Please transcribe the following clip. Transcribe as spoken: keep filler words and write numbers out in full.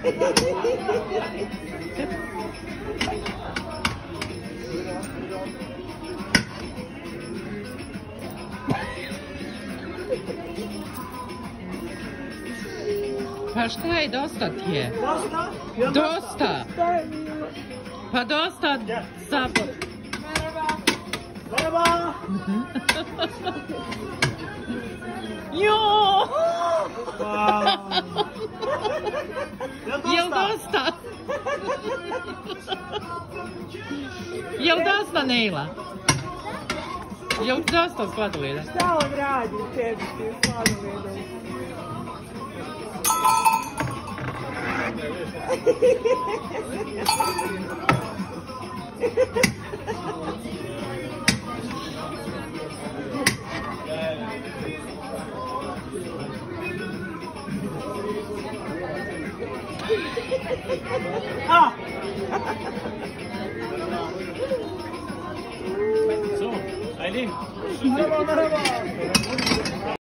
Pa šta je, dosta ti je? Dosta? Dosta! Pa dosta sabor. Merhaba. Jo! Jel Jel dosta? dosta? Jel dosta, Nejla? Jel dosta sladoleda? Šta on radi tebi ti sladoledom? Ah! So, Eileen. Merhaba, merhaba.